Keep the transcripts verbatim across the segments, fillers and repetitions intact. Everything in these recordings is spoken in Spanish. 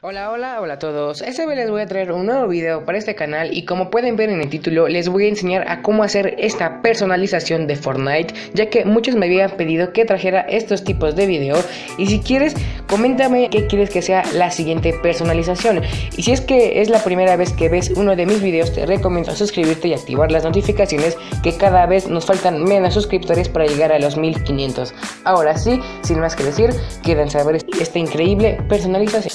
Hola, hola, hola a todos. Esta vez les voy a traer un nuevo video para este canal y como pueden ver en el título les voy a enseñar a cómo hacer esta personalización de Fortnite, ya que muchos me habían pedido que trajera estos tipos de video. Y si quieres, coméntame qué quieres que sea la siguiente personalización. Y si es que es la primera vez que ves uno de mis videos, te recomiendo suscribirte y activar las notificaciones, que cada vez nos faltan menos suscriptores para llegar a los mil quinientos. Ahora sí, sin más que decir, quédense a ver esta increíble personalización.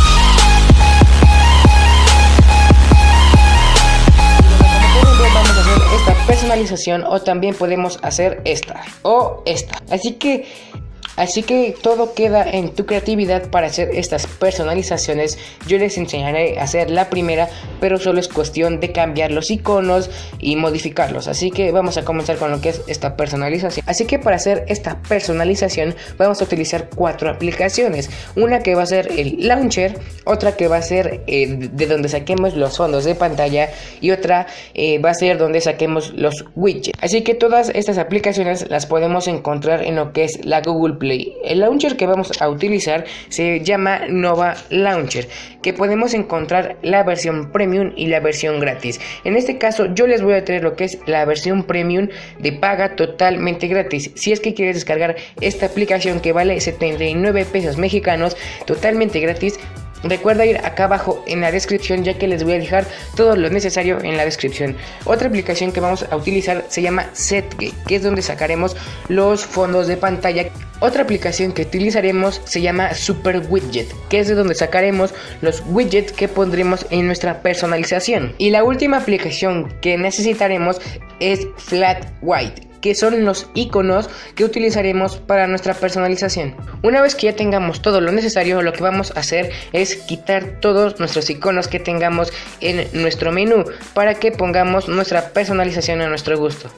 Personalización, o también podemos hacer esta o esta, así que Así que todo queda en tu creatividad para hacer estas personalizaciones. Yo les enseñaré a hacer la primera, pero solo es cuestión de cambiar los iconos y modificarlos. Así que vamos a comenzar con lo que es esta personalización. Así que para hacer esta personalización vamos a utilizar cuatro aplicaciones. Una que va a ser el launcher, otra que va a ser eh, de donde saquemos los fondos de pantalla, y otra eh, va a ser donde saquemos los widgets. Así que todas estas aplicaciones las podemos encontrar en lo que es la Google Play. El launcher que vamos a utilizar se llama Nova Launcher, que podemos encontrar la versión premium y la versión gratis. En este caso yo les voy a traer lo que es la versión premium de paga totalmente gratis. Si es que quieres descargar esta aplicación que vale setenta y nueve pesos mexicanos totalmente gratis, recuerda ir acá abajo en la descripción, ya que les voy a dejar todo lo necesario en la descripción. Otra aplicación que vamos a utilizar se llama SetGe, que es donde sacaremos los fondos de pantalla. Otra aplicación que utilizaremos se llama Super Widget, que es de donde sacaremos los widgets que pondremos en nuestra personalización. Y la última aplicación que necesitaremos es Flat White, que son los iconos que utilizaremos para nuestra personalización. Una vez que ya tengamos todo lo necesario, lo que vamos a hacer es quitar todos nuestros iconos que tengamos en nuestro menú para que pongamos nuestra personalización a nuestro gusto.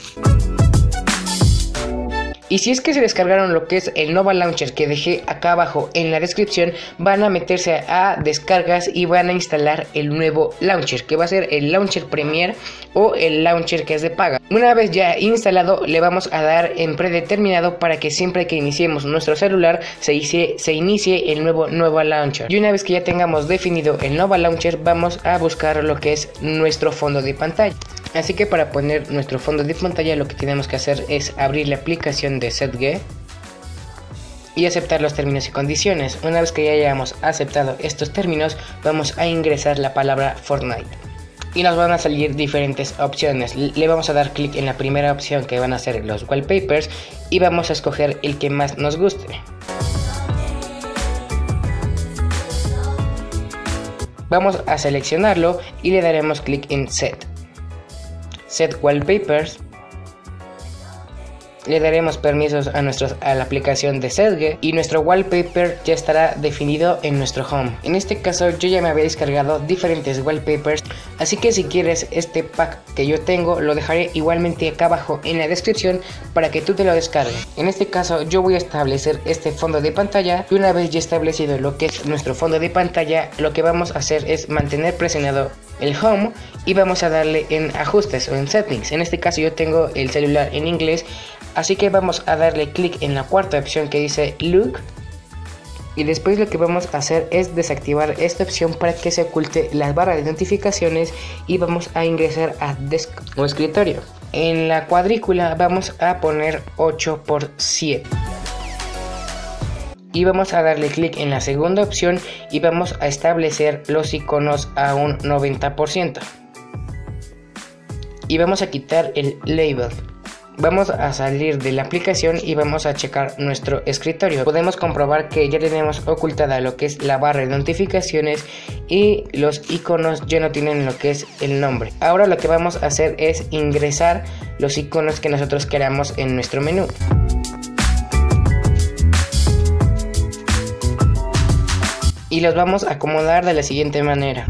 Y si es que se descargaron lo que es el Nova Launcher que dejé acá abajo en la descripción, van a meterse a descargas y van a instalar el nuevo launcher, que va a ser el Launcher Premier o el launcher que es de paga. Una vez ya instalado, le vamos a dar en predeterminado para que siempre que iniciemos nuestro celular se inicie, se inicie el nuevo Nova Launcher. Y una vez que ya tengamos definido el Nova Launcher, vamos a buscar lo que es nuestro fondo de pantalla. Así que para poner nuestro fondo de pantalla, lo que tenemos que hacer es abrir la aplicación de SetGe y aceptar los términos y condiciones. Una vez que ya hayamos aceptado estos términos, vamos a ingresar la palabra Fortnite y nos van a salir diferentes opciones. Le vamos a dar clic en la primera opción, que van a ser los wallpapers, y vamos a escoger el que más nos guste. Vamos a seleccionarlo y le daremos clic en Set. Set Wallpapers. Le daremos permisos a, nuestros, a la aplicación de SetGe y nuestro wallpaper ya estará definido en nuestro home. En este caso yo ya me había descargado diferentes wallpapers, así que si quieres este pack que yo tengo, lo dejaré igualmente acá abajo en la descripción para que tú te lo descargues. En este caso yo voy a establecer este fondo de pantalla, y una vez ya establecido lo que es nuestro fondo de pantalla, lo que vamos a hacer es mantener presionado el home y vamos a darle en ajustes o en settings. En este caso yo tengo el celular en inglés, así que vamos a darle clic en la cuarta opción que dice Look, y después lo que vamos a hacer es desactivar esta opción para que se oculte las barras de notificaciones, y vamos a ingresar a Desk o escritorio. En la cuadrícula vamos a poner ocho por siete. Y vamos a darle clic en la segunda opción y vamos a establecer los iconos a un noventa por ciento. Y vamos a quitar el label. Vamos a salir de la aplicación y vamos a checar nuestro escritorio. Podemos comprobar que ya tenemos ocultada lo que es la barra de notificaciones y los iconos ya no tienen lo que es el nombre. Ahora lo que vamos a hacer es ingresar los iconos que nosotros queramos en nuestro menú. Y los vamos a acomodar de la siguiente manera.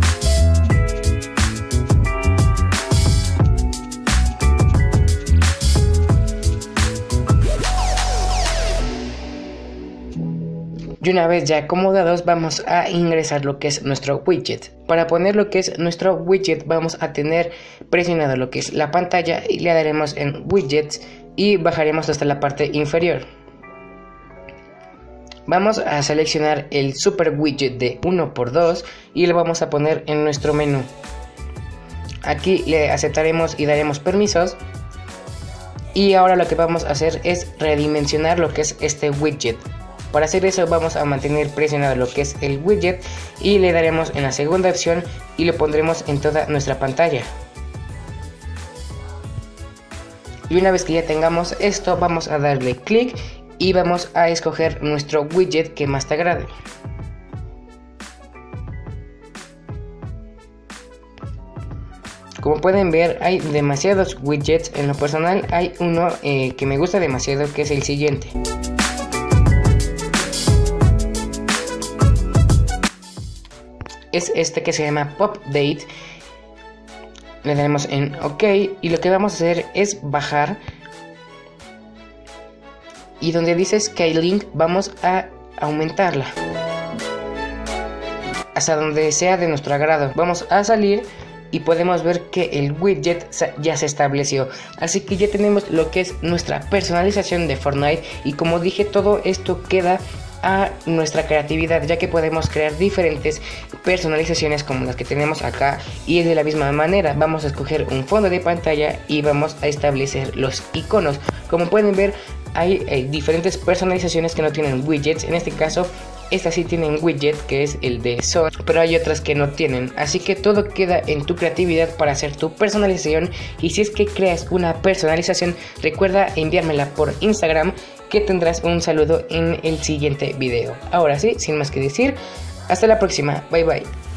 Y una vez ya acomodados, vamos a ingresar lo que es nuestro widget. Para poner lo que es nuestro widget, vamos a tener presionado lo que es la pantalla y le daremos en widgets y bajaremos hasta la parte inferior. Vamos a seleccionar el super widget de uno por dos y lo vamos a poner en nuestro menú. Aquí le aceptaremos y daremos permisos. Y ahora lo que vamos a hacer es redimensionar lo que es este widget. Para hacer eso vamos a mantener presionado lo que es el widget y le daremos en la segunda opción y lo pondremos en toda nuestra pantalla. Y una vez que ya tengamos esto, vamos a darle clic y vamos a escoger nuestro widget que más te agrade. Como pueden ver, hay demasiados widgets. En lo personal hay uno eh, que me gusta demasiado, que es el siguiente. Es este que se llama Pop Date. Le daremos en OK y lo que vamos a hacer es bajar. Y donde dice Scaling vamos a aumentarla hasta donde sea de nuestro agrado. Vamos a salir y podemos ver que el widget ya se estableció. Así que ya tenemos lo que es nuestra personalización de Fortnite. Y como dije, todo esto queda a nuestra creatividad, ya que podemos crear diferentes personalizaciones como las que tenemos acá. Y de la misma manera vamos a escoger un fondo de pantalla y vamos a establecer los iconos. Como pueden ver, hay eh, diferentes personalizaciones que no tienen widgets. En este caso, estas sí tienen widget, que es el de Son, pero hay otras que no tienen. Así que todo queda en tu creatividad para hacer tu personalización. Y si es que creas una personalización, recuerda enviármela por Instagram, que tendrás un saludo en el siguiente video. Ahora sí, sin más que decir, hasta la próxima. Bye bye.